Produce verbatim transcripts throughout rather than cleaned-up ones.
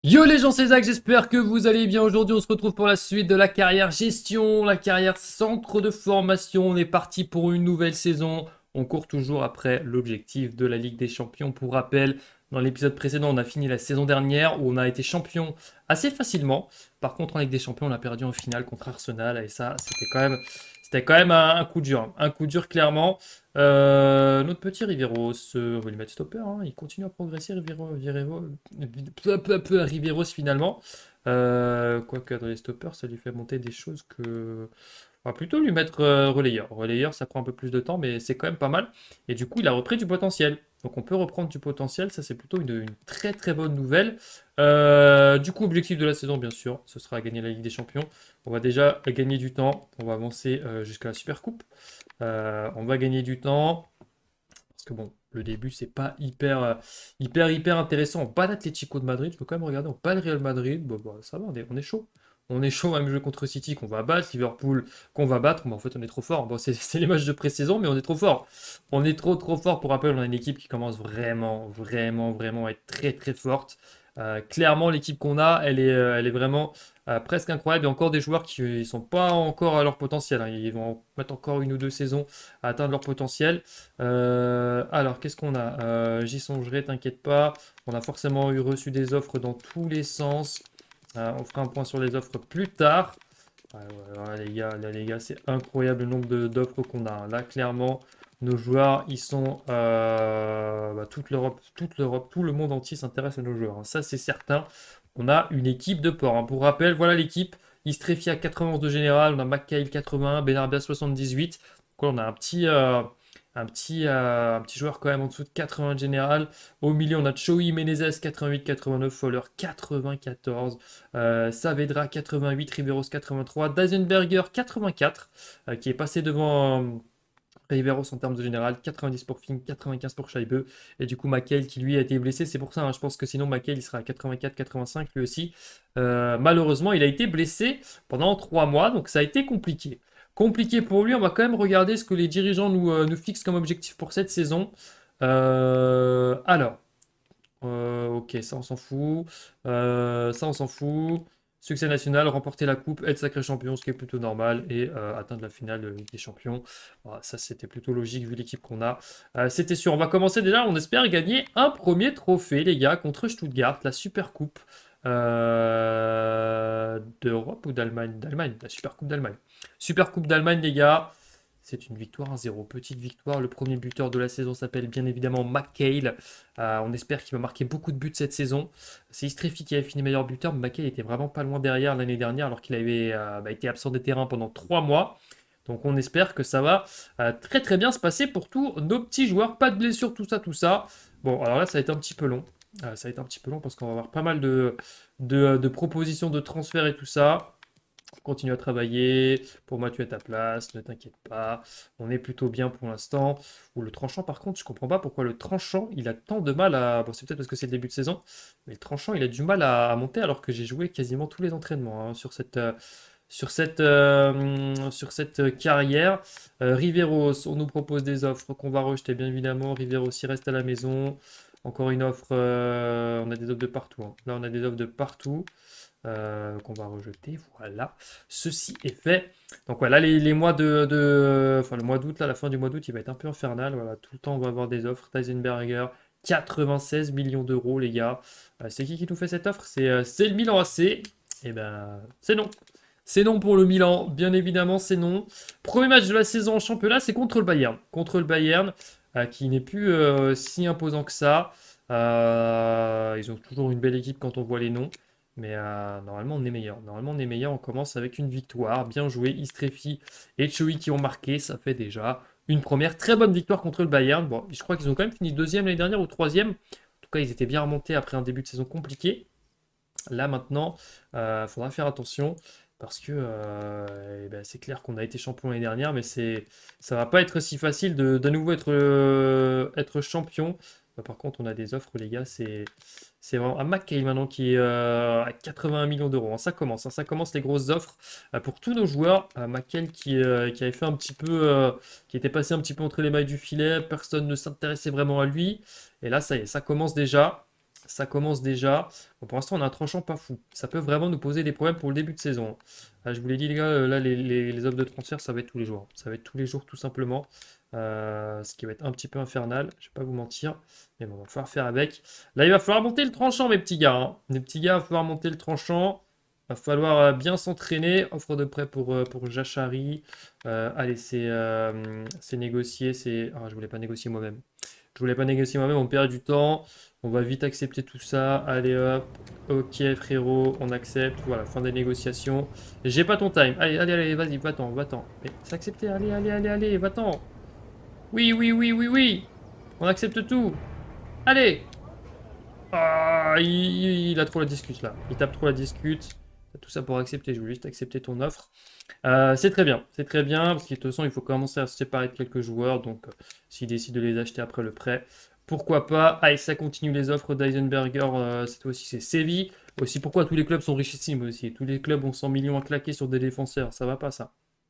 Yo les gens, c'est Zach, j'espère que vous allez bien. Aujourd'hui, on se retrouve pour la suite de la carrière gestion, la carrière centre de formation. On est parti pour une nouvelle saison. On court toujours après l'objectif de la Ligue des Champions. Pour rappel, dans l'épisode précédent, on a fini la saison dernière où on a été champion assez facilement. Par contre, en Ligue des Champions, on a perdu en finale contre Arsenal et ça, c'était quand même, c'était quand même un, un coup dur. hein. Un coup dur, clairement. Euh, notre petit Riveros, euh, on va lui mettre stopper, hein, il continue à progresser, Rivero, Rivero, peu, peu, peu, Riveros finalement. Euh, Quoique dans les stoppers, ça lui fait monter des choses que. On va plutôt lui mettre euh, relayeur. Relayeur, ça prend un peu plus de temps, mais c'est quand même pas mal. Et du coup, il a repris du potentiel. Donc on peut reprendre du potentiel, ça c'est plutôt une, une très très bonne nouvelle. Euh, du coup, objectif de la saison, bien sûr, ce sera gagner la Ligue des Champions. On va déjà gagner du temps, on va avancer euh, jusqu'à la Super Coupe. Euh, on va gagner du temps. Parce que bon, le début, c'est pas hyper, euh, hyper, hyper intéressant. On bat l'Atlético de Madrid, je peux quand même regarder. On bat le Real Madrid, bon, bah, ça va, on est, on est chaud. On est chaud, même jouer contre City qu'on va battre, Liverpool qu'on va battre. Mais en fait, on est trop fort. Bon, c'est c'est les matchs de pré-saison, mais on est trop fort. On est trop, trop fort. Pour rappel, on a une équipe qui commence vraiment, vraiment, vraiment à être très, très forte. Euh, clairement, l'équipe qu'on a, elle est, euh, elle est vraiment euh, presque incroyable. Il y a encore des joueurs qui ne sont pas encore à leur potentiel. hein. Ils vont mettre encore une ou deux saisons à atteindre leur potentiel. Euh, alors, qu'est-ce qu'on a Euh, J'y songerai, t'inquiète pas. On a forcément eu reçu des offres dans tous les sens. Euh, on fera un point sur les offres plus tard. Ouais, ouais, ouais, les gars, là, les gars, c'est incroyable le nombre de- d'offres qu'on a. hein. Là, clairement, nos joueurs, ils sont euh, bah, toute l'Europe, toute l'Europe, tout le monde entier s'intéresse à nos joueurs. hein. Ça, c'est certain. On a une équipe de porc. hein. Pour rappel, voilà l'équipe. Istrefi à quatre-vingt-onze de général, on a McKail quatre-vingt-un, Benarbia soixante-dix-huit. Donc, on a un petit, euh, un petit, euh, un petit joueur quand même en dessous de quatre-vingts de général. Au milieu, on a Choi Menezes quatre-vingt-huit quatre-vingt-neuf, Fowler quatre-vingt-quatorze. Euh, Saavedra quatre-vingt-huit, Riveros quatre-vingt-trois, Dazenberger quatre-vingt-quatre, euh, qui est passé devant euh, Riveros en termes de général, quatre-vingt-dix pour Fink, quatre-vingt-quinze pour Scheibe, et du coup McHale qui lui a été blessé, c'est pour ça, hein, je pense que sinon McHale il sera à quatre-vingt-quatre quatre-vingt-cinq lui aussi. Euh, malheureusement, il a été blessé pendant trois mois, donc ça a été compliqué. Compliqué pour lui, on va quand même regarder ce que les dirigeants nous, euh, nous fixent comme objectif pour cette saison. Euh, alors, euh, ok, ça on s'en fout. Euh, ça on s'en fout. Succès national, remporter la coupe, être sacré champion, ce qui est plutôt normal, et euh, atteindre la finale de Ligue des Champions. Voilà, ça c'était plutôt logique vu l'équipe qu'on a. Euh, c'était sûr. On va commencer déjà. On espère gagner un premier trophée, les gars, contre Stuttgart, la Super Coupe euh, d'Europe ou d'Allemagne. D'Allemagne, la Super Coupe d'Allemagne. Super Coupe d'Allemagne, les gars. C'est une victoire un zéro. Petite victoire. Le premier buteur de la saison s'appelle bien évidemment McHale. Euh, on espère qu'il va marquer beaucoup de buts cette saison. C'est Istrefi qui avait fini meilleur buteur, mais McHale était vraiment pas loin derrière l'année dernière alors qu'il avait euh, bah, été absent des terrains pendant trois mois. Donc on espère que ça va euh, très très bien se passer pour tous nos petits joueurs. Pas de blessures, tout ça, tout ça. Bon, alors là, ça va être un petit peu long. Euh, ça va être un petit peu long parce qu'on va avoir pas mal de, de, de propositions de transfert et tout ça. Continue à travailler. Pour moi, tu es à ta place. Ne t'inquiète pas. On est plutôt bien pour l'instant. Ou le tranchant, par contre, je comprends pas pourquoi le tranchant, il a tant de mal à. Bon, c'est peut-être parce que c'est le début de saison. Mais le tranchant, il a du mal à, à monter alors que j'ai joué quasiment tous les entraînements hein, sur cette. euh, Sur cette, euh, sur cette carrière. Euh, Riveros, on nous propose des offres qu'on va rejeter, bien évidemment. Riveros, il reste à la maison. Encore une offre. euh, on a des offres de partout. hein. Là, on a des offres de partout euh, qu'on va rejeter. Voilà, ceci est fait. Donc voilà, les, les mois de, de- enfin le mois d'août, là, la fin du mois d'août, il va être un peu infernal. Voilà, tout le temps on va avoir des offres. Tysenberger, quatre-vingt-seize millions d'euros, les gars. Euh, c'est qui qui nous fait cette offre? C'est euh, c'est le Milan A C. Et ben, c'est non. C'est non pour le Milan, bien évidemment, c'est non. Premier match de la saison en championnat, c'est contre le Bayern. Contre le Bayern, euh, qui n'est plus euh, si imposant que ça. Euh, ils ont toujours une belle équipe quand on voit les noms. Mais euh, normalement, on est meilleur. Normalement, on est meilleur. On commence avec une victoire. Bien joué. Istrefi et Choi qui ont marqué. Ça fait déjà une première très bonne victoire contre le Bayern. Bon, je crois qu'ils ont quand même fini deuxième l'année dernière ou troisième. En tout cas, ils étaient bien remontés après un début de saison compliqué. Là, maintenant, il euh, faudra faire attention. Parce que euh, eh ben, c'est clair qu'on a été champion l'année dernière, mais c'est, ça va pas être si facile de, de nouveau être, euh, être champion. Bah, par contre, on a des offres, les gars. C'est, c'est vraiment un McKay maintenant qui est euh, à quatre-vingts millions d'euros. hein. Ça commence, hein, ça commence les grosses offres euh, pour tous nos joueurs. Euh, McKay qui, euh, qui avait fait un petit peu, euh, qui était passé un petit peu entre les mailles du filet. Personne ne s'intéressait vraiment à lui. Et là, ça y est, ça commence déjà. Ça commence déjà. Bon, pour l'instant, on a un tranchant pas fou. Ça peut vraiment nous poser des problèmes pour le début de saison. Ah, je vous l'ai dit, les gars, euh, là, les, les- les offres de transfert, ça va être tous les jours. Ça va être tous les jours, tout simplement. Euh, ce qui va être un petit peu infernal. Je vais pas vous mentir. Mais bon, il va falloir faire avec. Là, il va falloir monter le tranchant, mes petits gars, hein. Les petits gars, il va falloir monter le tranchant. Il va falloir euh, bien s'entraîner. Offre de prêt pour, euh, pour Jachari. Euh, allez, c'est euh, c'est négocié. C'est... Ah, je voulais pas négocier moi-même. Je voulais pas négocier moi-même, on perd du temps. On va vite accepter tout ça. Allez hop. Ok frérot, on accepte. Voilà, fin des négociations. J'ai pas ton time. Allez, allez, allez, vas-y, va-t'en, va-t'en. Mais c'est accepté, allez, allez, allez, allez, va-t'en. Oui, oui, oui, oui, oui. On accepte tout. Allez. Ah, il, il a trop la discute là. Il tape trop la discute. Tout ça pour accepter. Je veux juste accepter ton offre. Euh, c'est très bien. C'est très bien. Parce que de toute façon, il faut commencer à se séparer de quelques joueurs. Donc, euh, s'il décide de les acheter après le prêt, pourquoi pas. Allez, ça continue les offres d'Eisenberger. Euh, cette fois-ci, c'est Séville. Aussi, pourquoi tous les clubs sont richissimes aussi. Tous les clubs ont cent millions à claquer sur des défenseurs. Ça va pas, ça.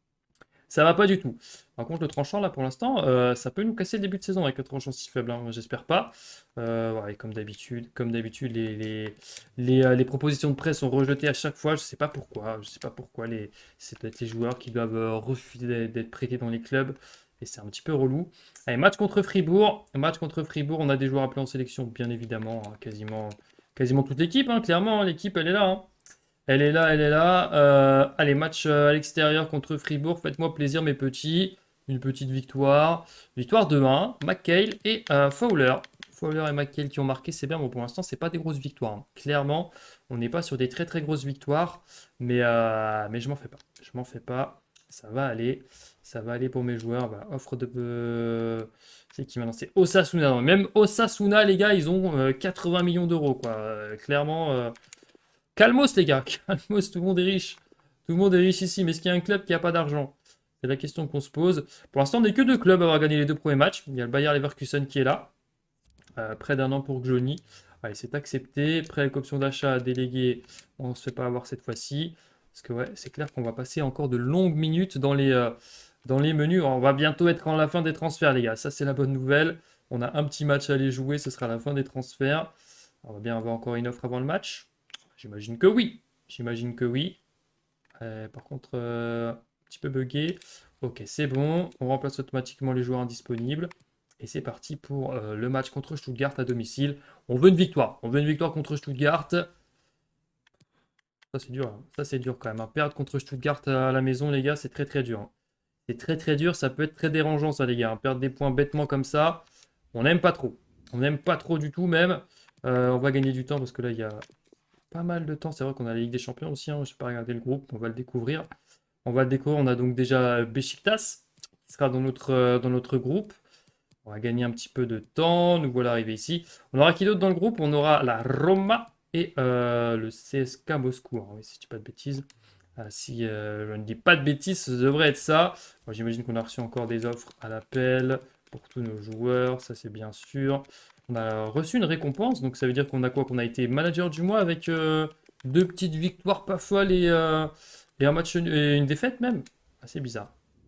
Ça va pas du tout. Par contre, le tranchant, là, pour l'instant, euh, ça peut nous casser le début de saison avec le tranchant si faible, hein. J'espère pas. Euh, ouais, comme d'habitude, comme d'habitude, les, les, les, euh, les propositions de prêt sont rejetées à chaque fois. Je sais pas pourquoi. Je sais pas pourquoi. Les, c'est peut-être les joueurs qui doivent euh, refuser d'être d'être prêtés dans les clubs. Et c'est un petit peu relou. Allez, match contre Fribourg. Match contre Fribourg. On a des joueurs appelés en sélection, bien évidemment. Hein, quasiment, quasiment toute l'équipe, hein, clairement. Hein, l'équipe, elle est là. Hein. Elle est là, elle est là. Euh, allez, match euh, à l'extérieur contre Fribourg. Faites-moi plaisir, mes petits. Une petite victoire. Victoire de un. McHale et euh, Fowler. Fowler et McHale qui ont marqué, c'est bien. Bon, pour l'instant, c'est pas des grosses victoires, hein. Clairement, on n'est pas sur des très très grosses victoires. Mais, euh, mais je m'en fais pas. Je m'en fais pas. Ça va aller. Ça va aller pour mes joueurs. Voilà, offre de. euh, C'est qui maintenant? C'est Osasuna. Non, même Osasuna, les gars, ils ont euh, quatre-vingts millions d'euros, quoi. Euh, clairement. euh, Calmos, les gars, calmos, tout le monde est riche. Tout le monde est riche ici, mais est-ce qu'il y a un club qui n'a pas d'argent? C'est la question qu'on se pose. Pour l'instant, on n'est que deux clubs à avoir gagné les deux premiers matchs. Il y a le Bayer Leverkusen qui est là. Euh, près d'un an pour Johnny. Allez, c'est accepté. Prêt avec option d'achat délégué. On ne se fait pas avoir cette fois-ci. Parce que ouais, c'est clair qu'on va passer encore de longues minutes dans les, euh, dans les menus. On va bientôt être en la fin des transferts, les gars. Ça, c'est la bonne nouvelle. On a un petit match à aller jouer. Ce sera la fin des transferts. On va bien avoir encore une offre avant le match. J'imagine que oui. J'imagine que oui. Euh, par contre, euh, un petit peu buggé. Ok, c'est bon. On remplace automatiquement les joueurs indisponibles. Et c'est parti pour euh, le match contre Stuttgart à domicile. On veut une victoire. On veut une victoire contre Stuttgart. Ça, c'est dur, hein. Ça, c'est dur quand même, hein. Perdre contre Stuttgart à la maison, les gars, c'est très très dur, hein. C'est très très dur. Ça peut être très dérangeant, ça, les gars, hein. Perdre des points bêtement comme ça, on n'aime pas trop. On n'aime pas trop du tout, même. Euh, on va gagner du temps parce que là, il y a pas mal de temps. C'est vrai qu'on a la Ligue des Champions aussi, hein. Je n'ai pas regardé le groupe. On va le découvrir. On va le découvrir. On a donc déjà Besiktas qui sera dans notre, euh, dans notre groupe. On va gagner un petit peu de temps. Nous voilà arrivés ici. On aura qui d'autre dans le groupe? On aura la Roma et euh, le C S K Moscou. Alors, oui, si je dis pas de bêtises. Ah, si euh, je ne dis pas de bêtises, ça devrait être ça. Bon, j'imagine qu'on a reçu encore des offres à l'appel pour tous nos joueurs. Ça, c'est bien sûr. On a reçu une récompense. Donc, ça veut dire qu'on a quoi? Qu'on a été manager du mois avec euh, deux petites victoires pas folles et, euh, et un match et une défaite même. Assez bizarre.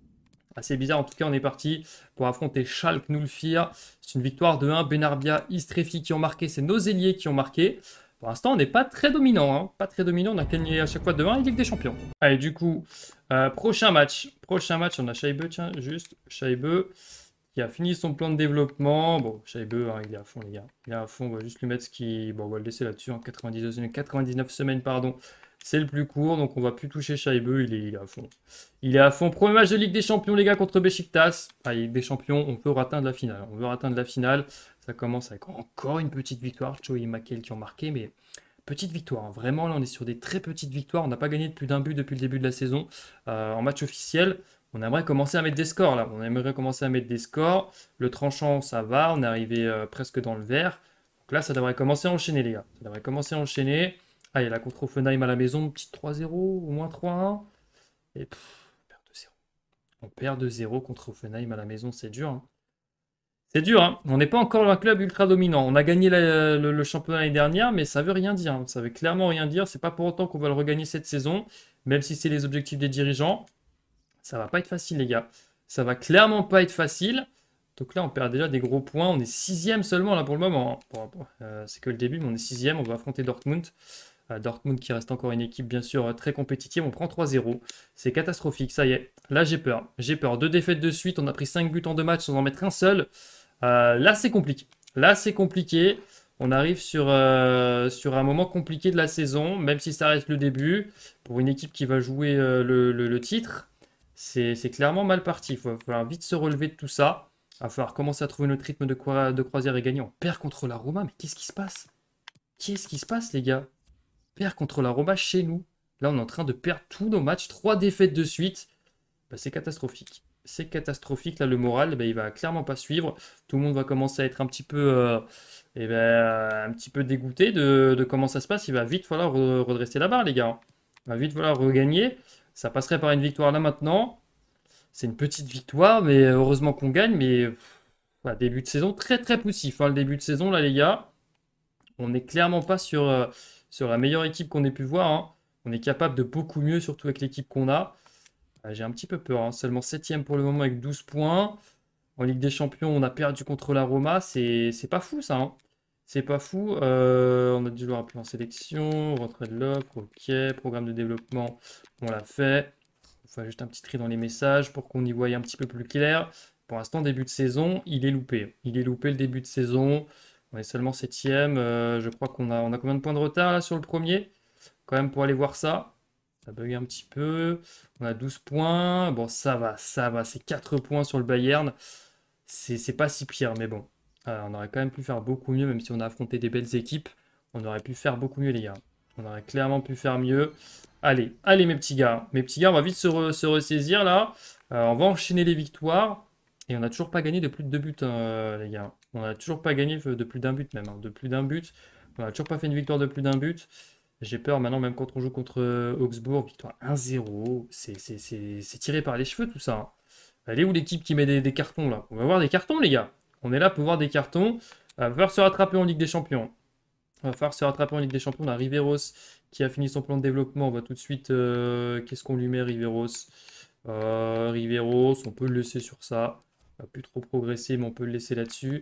Assez bizarre, en tout cas, on est parti pour affronter Schalke Nulfir. C'est une victoire de un. Benarbia, Istrefi qui ont marqué. C'est nos ailiers qui ont marqué. Pour l'instant, on n'est pas très dominant, hein. Pas très dominant. On a gagné à chaque fois de un et Ligue des Champions. Allez, du coup, euh, prochain match. Prochain match, on a Scheibe, tiens, juste. Scheibe qui a fini son plan de développement. Bon, Scheibe, hein, il est à fond, les gars. Il est à fond. On va juste lui mettre ce qui. Bon, on va le laisser là-dessus. En quatre-vingt-dix semaines, quatre-vingt-dix-neuf semaines, pardon. C'est le plus court, donc on va plus toucher Scheibe, il est, il est à fond. Il est à fond. Premier match de Ligue des Champions, les gars, contre Besiktas. Ah, Ligue des Champions, on peut atteindre la finale. On veut atteindre la finale. Ça commence avec encore une petite victoire. Cho et Makel qui ont marqué, mais petite victoire, hein. Vraiment, là, on est sur des très petites victoires. On n'a pas gagné de plus d'un but depuis le début de la saison. Euh, en match officiel, on aimerait commencer à mettre des scores, là. On aimerait commencer à mettre des scores. Le tranchant, ça va. On est arrivé euh, presque dans le vert. Donc là, ça devrait commencer à enchaîner, les gars. Ça devrait commencer à enchaîner. Ah, il y a la contre Offenheim à la maison, petite trois zéro, au moins trois un. Et pff, on perd deux zéro. On perd deux zéro contre Offenheim à la maison, c'est dur, hein. C'est dur, hein. On n'est pas encore un club ultra dominant. On a gagné la- le, le championnat l'année dernière, mais ça veut rien dire, hein. Ça veut clairement rien dire. C'est pas pour autant qu'on va le regagner cette saison, même si c'est les objectifs des dirigeants. Ça va pas être facile, les gars. Ça va clairement pas être facile. Donc là, on perd déjà des gros points. On est sixième seulement là pour le moment, hein. Bon, bon, euh, c'est que le début, mais on est sixième. On va affronter Dortmund. Euh, Dortmund qui reste encore une équipe bien sûr euh, très compétitive. On prend trois zéro. C'est catastrophique, ça y est. Là, j'ai peur. J'ai peur. Deux défaites de suite. On a pris cinq buts en deux matchs sans en mettre un seul. Euh, là, c'est compliqué. Là, c'est compliqué. On arrive sur, euh, sur un moment compliqué de la saison, même si ça reste le début. Pour une équipe qui va jouer euh, le, le- le titre, c'est c'est clairement mal parti. Il va falloir vite se relever de tout ça. Il va falloir commencer à trouver notre rythme de, croi- de croisière et gagner. On perd contre la Roma, mais qu'est-ce qui se passe? Qu'est-ce qui se passe, les gars? On perd contre la Roma chez nous. Là, on est en train de perdre tous nos matchs. Trois défaites de suite. Bah, c'est catastrophique. C'est catastrophique. Là, le moral, bah, il va clairement pas suivre. Tout le monde va commencer à être un petit peu, euh, eh ben, un petit peu dégoûté de, de comment ça se passe. Il va vite falloir re- redresser la barre, les gars. Il va vite falloir regagner. Ça passerait par une victoire là maintenant. C'est une petite victoire, mais heureusement qu'on gagne. Mais pff, voilà, début de saison très très poussif, hein, le début de saison, là, les gars. On n'est clairement pas sur, euh, sur la meilleure équipe qu'on ait pu voir, hein. On est capable de beaucoup mieux, surtout avec l'équipe qu'on a. Ah, j'ai un petit peu peur, hein. Seulement septième pour le moment avec douze points. En Ligue des Champions, on a perdu contre la Roma. C'est c'est pas fou, ça, hein. C'est pas fou. Euh, on a dû le rappeler en sélection. Retrait de l'offre, ok. Programme de développement, on l'a fait. On fait juste un petit tri dans les messages pour qu'on y voie un petit peu plus clair. Pour l'instant, début de saison, il est loupé. Il est loupé le début de saison. On est seulement septième. Euh, je crois qu'on a, on a combien de points de retard là sur le premier? Quand même pour aller voir ça. Ça bug un petit peu. On a douze points. Bon, ça va, ça va. C'est quatre points sur le Bayern. C'est c'est pas si pire, mais bon. Euh, on aurait quand même pu faire beaucoup mieux, même si on a affronté des belles équipes. On aurait pu faire beaucoup mieux, les gars. On aurait clairement pu faire mieux. Allez, allez, mes petits gars. Mes petits gars, on va vite se, re- se ressaisir là. Euh, on va enchaîner les victoires. Et on n'a toujours pas gagné de plus de deux buts, hein, les gars. On n'a toujours pas gagné de plus d'un but, même, hein. De plus d'un but. On n'a toujours pas fait une victoire de plus d'un but. J'ai peur maintenant, même quand on joue contre euh, Augsbourg, victoire un zéro. C'est c'est- c'est- c'est tiré par les cheveux tout ça, hein. Elle est où l'équipe qui met des, des cartons là? On va voir des cartons, les gars. On est là pour voir des cartons. Il va falloir se rattraper en Ligue des Champions. Il va falloir se rattraper en Ligue des Champions. On a Riveros qui a fini son plan de développement. On va tout de suite. euh, Qu'est-ce qu'on lui met, Riveros? Euh, Riveros, on peut le laisser sur ça. Il va plus trop progresser, mais on peut le laisser là-dessus.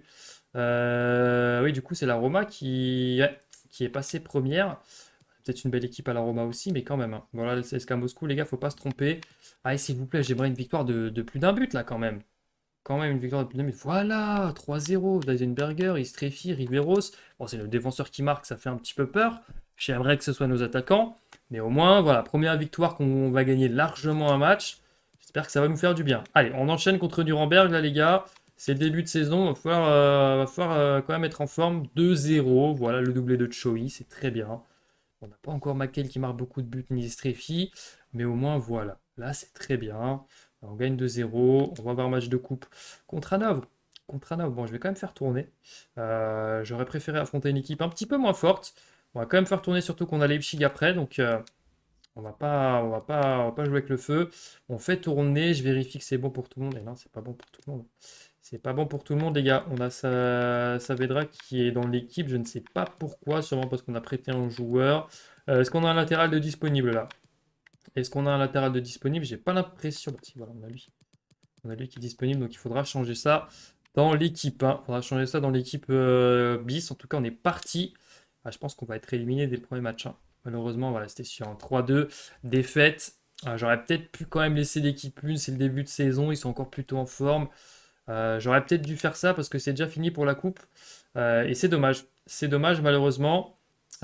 Euh, oui, du coup, c'est la Roma qui, ouais, qui est passée première. Peut-être une belle équipe à la Roma aussi, mais quand même, hein. Voilà, le C S K Moscou, les gars, faut pas se tromper. Allez, s'il vous plaît, j'aimerais une victoire de, de plus d'un but, là, quand même. Quand même, une victoire de plus d'un but. Voilà, trois zéro. Deisenberger, Istrefi, Riveros. Bon, c'est le défenseur qui marque, ça fait un petit peu peur. J'aimerais que ce soit nos attaquants. Mais au moins, voilà, première victoire qu'on va gagner largement un match. J'espère que ça va nous faire du bien. Allez, on enchaîne contre Nuremberg, là, les gars. C'est le début de saison. Il va falloir, euh, va falloir euh, quand même être en forme. deux zéro. Voilà, le doublé de Choi, c'est très bien. On n'a pas encore Makel qui marque beaucoup de buts, ni Strefi, mais au moins voilà. Là, c'est très bien. On gagne deux zéro. On va avoir un match de coupe contre Hanovre. Contre Hanovre, bon, je vais quand même faire tourner. Euh, j'aurais préféré affronter une équipe un petit peu moins forte. On va quand même faire tourner, surtout qu'on a Leipzig après, donc euh, on va pas, on va pas, on va pas jouer avec le feu. On fait tourner, je vérifie que c'est bon pour tout le monde. Et non, c'est pas bon pour tout le monde. C'est pas bon pour tout le monde, les gars. On a Sa- Saavedra qui est dans l'équipe. Je ne sais pas pourquoi. Sûrement parce qu'on a prêté un joueur. Euh, est-ce qu'on a un latéral de disponible là? Est-ce qu'on a un latéral de disponible? J'ai pas l'impression. Bah, si, voilà, on a lui. On a lui qui est disponible. Donc il faudra changer ça dans l'équipe, hein. Il faudra changer ça dans l'équipe euh, bis. En tout cas, on est parti. Ah, je pense qu'on va être éliminé dès le premier match, hein. Malheureusement, voilà, c'était sur un trois deux. Défaite. Ah, j'aurais peut-être pu quand même laisser l'équipe une. C'est le début de saison. Ils sont encore plutôt en forme. Euh, j'aurais peut-être dû faire ça parce que c'est déjà fini pour la coupe. Euh, et c'est dommage. C'est dommage, malheureusement.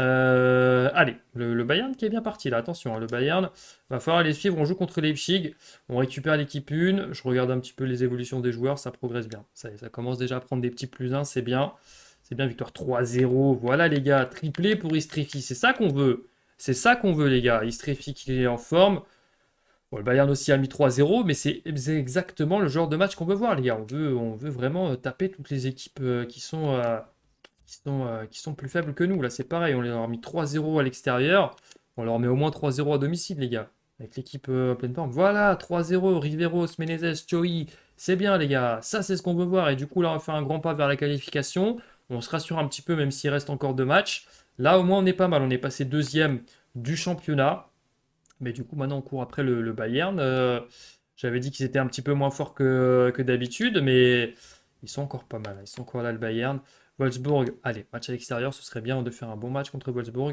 Euh, allez, le, le Bayern qui est bien parti là. Attention, hein, le Bayern, va falloir les suivre. On joue contre Leipzig. On récupère l'équipe un. Je regarde un petit peu les évolutions des joueurs. Ça progresse bien. Ça, ça commence déjà à prendre des petits plus un. C'est bien. C'est bien, victoire trois zéro. Voilà, les gars. Triplé pour Istrefi. C'est ça qu'on veut. C'est ça qu'on veut, les gars. Istrefi qui est en forme. Bon, le Bayern aussi a mis trois zéro, mais c'est c'est exactement le genre de match qu'on veut voir, les gars. On veut, on veut vraiment euh, taper toutes les équipes euh, qui sont, euh, qui sont, euh, qui sont plus faibles que nous. Là, c'est pareil, on leur a mis trois zéro à l'extérieur. On leur met au moins trois zéro à domicile, les gars. Avec l'équipe euh, en pleine forme. Voilà, trois zéro, Riveros, Menezes, Choi. C'est bien, les gars. Ça, c'est ce qu'on veut voir. Et du coup, là, on va faire un grand pas vers la qualification. On se rassure un petit peu, même s'il reste encore deux matchs. Là, au moins, on est pas mal. On est passé deuxième du championnat. Mais du coup, maintenant, on court après le, le Bayern. Euh, j'avais dit qu'ils étaient un petit peu moins forts que, que d'habitude, mais Ils sont encore pas mal, hein. Ils sont encore là, le Bayern. Wolfsburg, allez, match à l'extérieur, ce serait bien de faire un bon match contre Wolfsburg.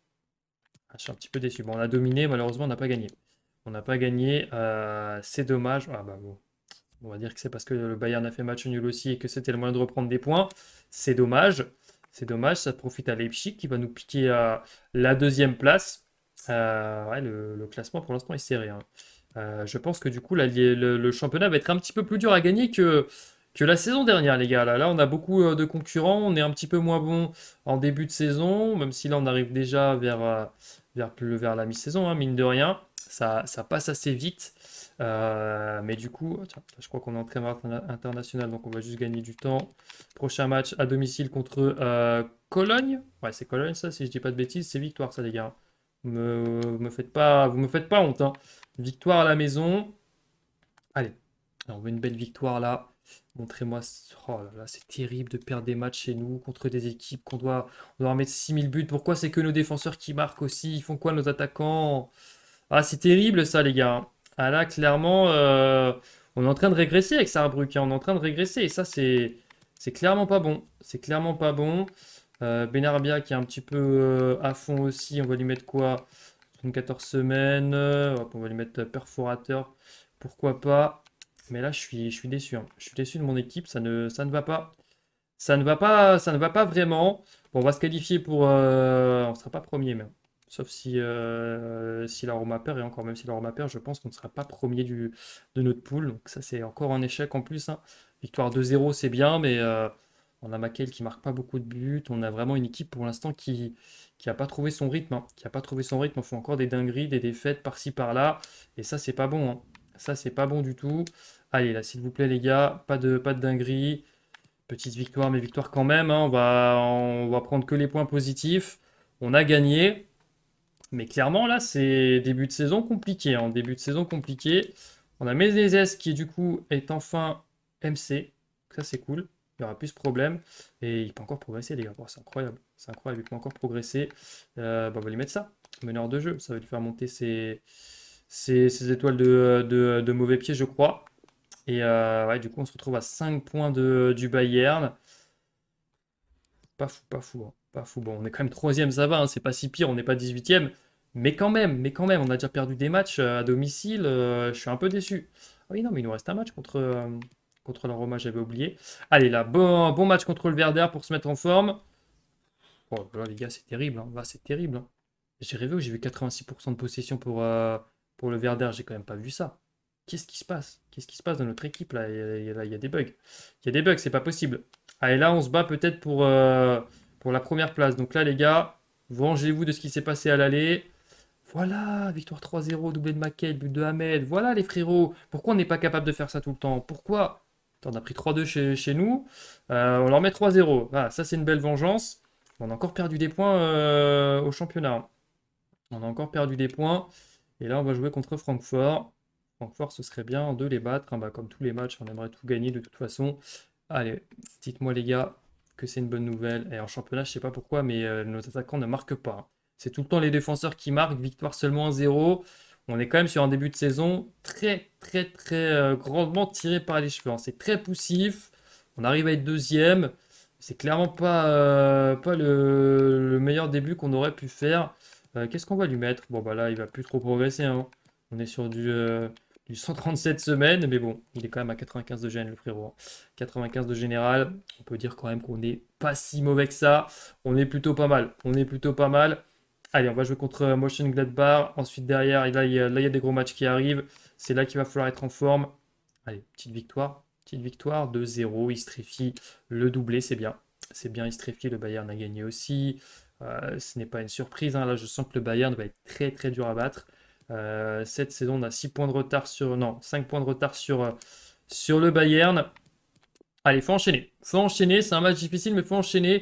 Ah, je suis un petit peu déçu. Bon, on a dominé, malheureusement, on n'a pas gagné. On n'a pas gagné, euh, c'est dommage. Ah bah bon, on va dire que c'est parce que le Bayern a fait match nul aussi et que c'était le moyen de reprendre des points. C'est dommage. C'est dommage, ça profite à Leipzig qui va nous piquer à la deuxième place. Euh, ouais, le, le classement pour l'instant est serré, hein. Euh, je pense que du coup, là, le, le championnat va être un petit peu plus dur à gagner que, que la saison dernière, les gars. Là, là, on a beaucoup euh, de concurrents. On est un petit peu moins bon en début de saison, même si là, on arrive déjà vers, euh, vers, plus- vers la mi-saison, hein, mine de rien. Ça, ça passe assez vite. Euh, mais du coup, tiens, je crois qu'on est en trêve interna- international, donc on va juste gagner du temps. Prochain match à domicile contre euh, Cologne. Ouais, c'est Cologne, ça, si je dis pas de bêtises. C'est victoire, ça, les gars. Me, me faites pas, vous me faites pas honte, hein. Victoire à la maison. Allez, on veut une belle victoire là. Montrez-moi. Oh là là, c'est terrible de perdre des matchs chez nous contre des équipes qu'on doit, on doit remettre six mille buts. Pourquoi c'est que nos défenseurs qui marquent aussi? Ils font quoi nos attaquants? Ah, c'est terrible ça, les gars. Ah là, clairement, euh, on est en train de régresser avec Saarbrück, hein. On est en train de régresser et ça, c'est, c'est clairement pas bon. C'est clairement pas bon. Euh, Benarbia qui est un petit peu euh, à fond aussi. On va lui mettre quoi? quatorze semaines. Euh, hop, on va lui mettre euh, perforateur. Pourquoi pas? Mais là, je suis, je suis déçu, hein. Je suis déçu de mon équipe. Ça ne, ça ne va pas. Ça ne va pas, ça ne va pas vraiment. Bon, on va se qualifier pour. Euh, on ne sera pas premier même. Sauf si, euh, si la Roma perd. Et encore, même si la Roma perd, je pense qu'on ne sera pas premier du, de notre poule. Donc ça, c'est encore un échec en plus, hein. Victoire deux zéro, c'est bien, mais euh, on a Makel qui marque pas beaucoup de buts. On a vraiment une équipe pour l'instant qui qui n'a pas trouvé son rythme, hein. Qui n'a pas trouvé son rythme. On fait encore des dingueries, des défaites par-ci par-là. Et ça, c'est pas bon, hein. Ça, c'est pas bon du tout. Allez, là, s'il vous plaît, les gars, pas de, pas de dinguerie. Petite victoire, mais victoire quand même, hein. On va, on va prendre que les points positifs. On a gagné. Mais clairement, là, c'est début de saison compliqué, hein. Début de saison compliqué. On a Menezes qui, du coup, est enfin M C. Ça, c'est cool. Il n'y aura plus ce problème. Et il peut encore progresser, les gars. Oh, c'est incroyable. C'est incroyable. Il peut encore progresser. Euh, bah, on va lui mettre ça. Meneur de jeu. Ça va lui faire monter ses, ses- ses étoiles de, de- de mauvais pied, je crois. Et euh, ouais, du coup, on se retrouve à cinq points de, du Bayern. Pas fou, pas fou, hein. Pas fou. Bon, on est quand même troisième, ça va, hein, c'est pas si pire, on n'est pas dix-huitième. Mais quand même, mais quand même, on a déjà perdu des matchs euh, à domicile. Euh, je suis un peu déçu. Ah oui, non, mais il nous reste un match contre, euh, contre la Roma, j'avais oublié. Allez, là, bon, bon match contre le Werder pour se mettre en forme. Oh là, les gars, c'est terrible, hein. Là, c'est terrible, hein. J'ai rêvé où j'ai vu quatre-vingt-six pour cent de possession pour, euh, pour le Werder, j'ai quand même pas vu ça. Qu'est-ce qui se passe? Qu'est-ce qui se passe dans notre équipe là? Il y a, il y a- il y a des bugs. Il y a des bugs, c'est pas possible. Allez, là, on se bat peut-être pour, euh, pour la première place. Donc là, les gars, vengez-vous de ce qui s'est passé à l'aller. Voilà, victoire trois zéro, doublé de Makel, but de Ahmed. Voilà, les frérots. Pourquoi on n'est pas capable de faire ça tout le temps? Pourquoi? Attends, on a pris trois deux chez, chez nous. Euh, on leur met trois zéro. Voilà, ça, c'est une belle vengeance. On a encore perdu des points euh, au championnat. On a encore perdu des points. Et là, on va jouer contre Francfort. Francfort, ce serait bien de les battre, hein. Bah, comme tous les matchs, on aimerait tout gagner de toute façon. Allez, dites-moi les gars que c'est une bonne nouvelle. Et en championnat, je sais pas pourquoi, mais euh, nos attaquants ne marquent pas, hein. C'est tout le temps les défenseurs qui marquent. Victoire seulement un zéro. On est quand même sur un début de saison très, très, très euh, grandement tiré par les cheveux, hein. C'est très poussif. On arrive à être deuxième. C'est clairement pas, euh, pas le, le meilleur début qu'on aurait pu faire. Euh, qu'est-ce qu'on va lui mettre? Bon, bah là, il va plus trop progresser, hein. On est sur du, euh, du cent trente-sept semaines, mais bon, il est quand même à quatre-vingt-quinze de gène, le frérot, hein. quatre-vingt-quinze de général. On peut dire quand même qu'on n'est pas si mauvais que ça. On est plutôt pas mal. On est plutôt pas mal. Allez, on va jouer contre euh, Mönchengladbach. Ensuite, derrière, là, il y a, là, il y a des gros matchs qui arrivent. C'est là qu'il va falloir être en forme. Allez, petite victoire. Petite victoire, deux zéro. Istréfi, le doublé, c'est bien. C'est bien, Istréfi. Le Bayern a gagné aussi. Euh, ce n'est pas une surprise, hein. Là, je sens que le Bayern va être très très dur à battre. Euh, cette saison, on a six points de retard sur. Non, cinq points de retard sur, euh, sur le Bayern. Allez, faut enchaîner. Faut enchaîner. C'est un match difficile, mais faut enchaîner.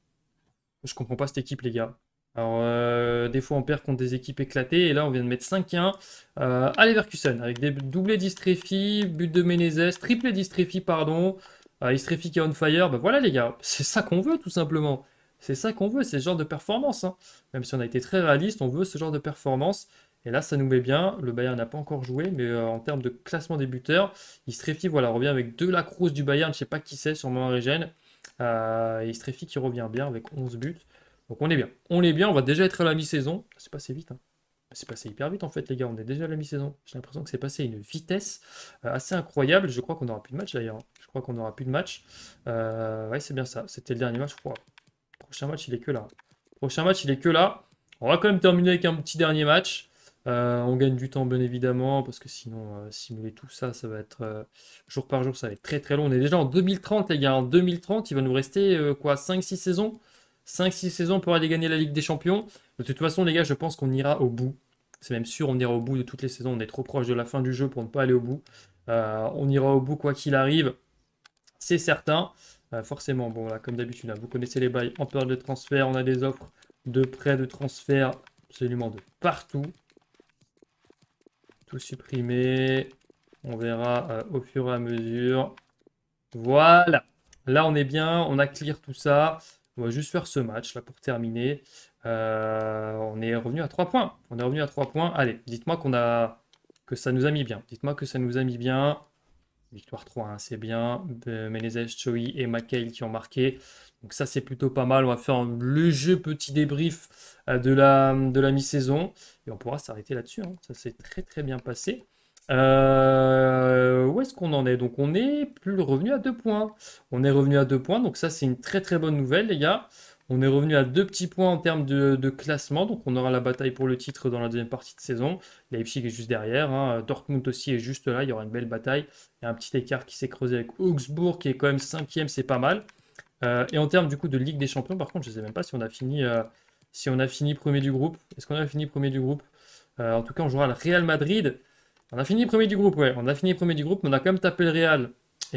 Je comprends pas cette équipe, les gars. Alors, euh, des fois, on perd contre des équipes éclatées. Et là, on vient de mettre cinq un euh, à Leverkusen avec des doublés d'Istréfi, but de Menezes, triplé d'Istréfi, pardon. Euh, Istréfi qui est on fire. Ben voilà, les gars. C'est ça qu'on veut, tout simplement. C'est ça qu'on veut. C'est ce genre de performance, hein. Même si on a été très réaliste, on veut ce genre de performance. Et là, ça nous met bien. Le Bayern n'a pas encore joué, mais euh, en termes de classement des buteurs, Istrefi, voilà, revient avec De La Cruz du Bayern. Je ne sais pas qui c'est, sûrement un Régène. Euh, et Istrefi qui revient bien avec onze buts. Donc on est bien. On est bien, on va déjà être à la mi-saison. C'est passé vite, hein. C'est passé hyper vite en fait, les gars. On est déjà à la mi-saison. J'ai l'impression que c'est passé à une vitesse euh, assez incroyable. Je crois qu'on n'aura plus de match d'ailleurs, hein. Je crois qu'on n'aura plus de match. Euh, ouais, c'est bien ça. C'était le dernier match, je crois. Prochain match, il est que là. Prochain match, il est que là. On va quand même terminer avec un petit dernier match. Euh, on gagne du temps, bien évidemment, parce que sinon, euh, simuler tout ça, ça va être euh, jour par jour, ça va être très très long. On est déjà en deux mille trente, les gars. En deux mille trente, il va nous rester euh, quoi, cinq six saisons? cinq six saisons pour aller gagner la Ligue des Champions. De toute façon, les gars, je pense qu'on ira au bout. C'est même sûr, on ira au bout de toutes les saisons. On est trop proche de la fin du jeu pour ne pas aller au bout. Euh, on ira au bout quoi qu'il arrive, c'est certain. Euh, forcément, bon, là, comme d'habitude, hein, vous connaissez les bails en période de transfert. On a des offres de prêts, de transfert absolument de partout. Tout supprimer. On verra euh, au fur et à mesure. Voilà. Là, on est bien. On a clear tout ça. On va juste faire ce match là pour terminer. Euh, on est revenu à trois points. On est revenu à trois points. Allez, dites-moi qu'on a que ça nous a mis bien. Dites-moi que ça nous a mis bien. Victoire trois, hein, c'est bien. Euh, Menezes, Choi et McHale qui ont marqué. Donc ça, c'est plutôt pas mal. On va faire un léger petit débrief euh, de la, de la mi-saison. Et on pourra s'arrêter là-dessus, hein. Ça s'est très très bien passé. Euh, où est-ce qu'on en est? Donc on est plus revenu à deux points. On est revenu à deux points. Donc ça, c'est une très très bonne nouvelle, les gars. On est revenu à deux petits points en termes de, de classement. Donc on aura la bataille pour le titre dans la deuxième partie de saison. Leipzig est juste derrière, hein. Dortmund aussi est juste là. Il y aura une belle bataille. Il y a un petit écart qui s'est creusé avec Augsbourg qui est quand même cinquième. C'est pas mal. Euh, et en termes du coup de Ligue des Champions, par contre, je ne sais même pas si on a fini, euh, si on a fini premier du groupe. Est-ce qu'on a fini premier du groupe? Euh, En tout cas, on jouera le Real Madrid. On a fini premier du groupe, ouais. On a fini premier du groupe, mais on a quand même tapé le Real.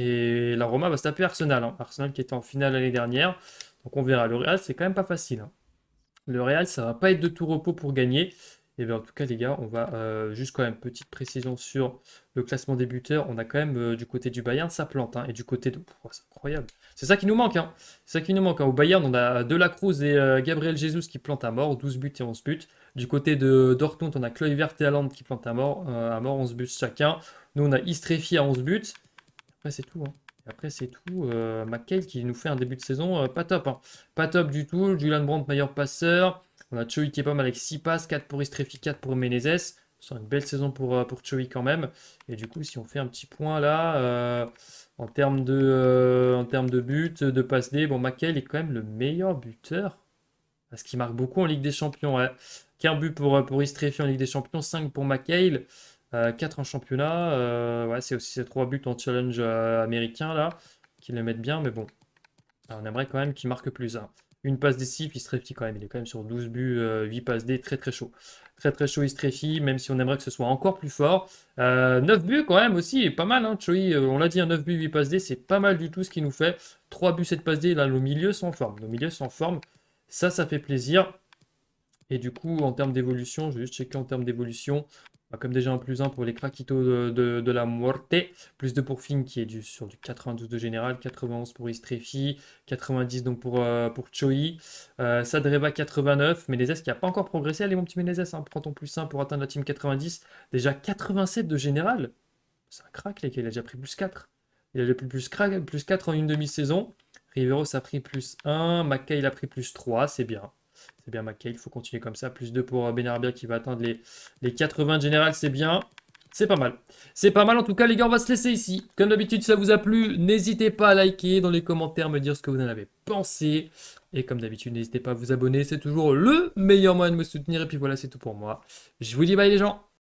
Et la Roma va se taper Arsenal, hein. Arsenal qui était en finale l'année dernière. Donc on verra. Le Real, c'est quand même pas facile, hein. Le Real, ça va pas être de tout repos pour gagner. Et bien en tout cas, les gars, on va euh, juste quand même petite précision sur le classement des buteurs. On a quand même euh, du côté du Bayern, ça plante, hein. Et du côté de. Oh, c'est incroyable. C'est ça qui nous manque, hein. C'est ça qui nous manque, hein. Au Bayern, on a De La Cruz et euh, Gabriel Jesus qui plantent à mort, douze buts et onze buts. Du côté de Dortmund, on a Kluivert et Haaland qui plantent à mort, euh, à mort, onze buts chacun. Nous, on a Istrefi à onze buts. Après, c'est tout, hein. Et après, c'est tout. Euh, McHale qui nous fait un début de saison euh, pas top, hein. Pas top du tout. Julian Brandt, meilleur passeur. On a Choi qui est pas mal avec six passes, quatre pour Istrefi, quatre pour Menezes. C'est une belle saison pour, euh, pour Choi quand même. Et du coup, si on fait un petit point là, euh, en termes de, euh, en termes de buts, de passes D, bon, McHale est quand même le meilleur buteur. Parce qu'il marque beaucoup en Ligue des Champions, ouais. quinze buts pour, euh, pour Istrefi en Ligue des Champions, cinq pour McHale, euh, quatre en championnat. Euh, ouais, c'est aussi ces trois buts en challenge euh, américain là, qui le mettent bien, mais bon. On aimerait quand même qu'il marque plus, hein. Une passe décisive, Istrefi quand même, il est quand même sur douze buts, euh, huit passes D, très très chaud. Très très chaud Istrefi, même si on aimerait que ce soit encore plus fort. Euh, neuf buts quand même aussi, pas mal, hein. Choi, euh, on l'a dit, un neuf buts, huit passes D, c'est pas mal du tout ce qu'il nous fait. trois buts, sept passes D, là, nos milieux sont en forme. Nos milieux sont en forme. Ça, ça fait plaisir. Et du coup, en termes d'évolution, je vais juste checker en termes d'évolution. Bah, comme déjà un plus un pour les craquitos de, de, de la Muerte. Plus deux pour Finn qui est du, sur du quatre-vingt-douze de général. quatre-vingt-onze pour Istrefi. quatre-vingt-dix donc pour, euh, pour Choi. Euh, Sadreva quatre-vingt-neuf. Menezes qui n'a pas encore progressé. Allez mon petit Menezes, hein, prends ton plus un pour atteindre la team quatre-vingt-dix. Déjà quatre-vingt-sept de général. C'est un crack les gars, il a déjà pris plus quatre. Il a déjà pris plus, crack, plus quatre en une demi-saison. Riveros a pris plus un. McKay a pris plus trois. C'est bien. C'est bien McKay, il faut continuer comme ça. Plus deux pour Benarbia qui va atteindre les, les quatre-vingts de général, c'est bien. C'est pas mal. C'est pas mal en tout cas les gars, on va se laisser ici. Comme d'habitude, si ça vous a plu, n'hésitez pas à liker dans les commentaires, me dire ce que vous en avez pensé. Et comme d'habitude, n'hésitez pas à vous abonner, c'est toujours le meilleur moyen de me soutenir. Et puis voilà, c'est tout pour moi. Je vous dis bye les gens.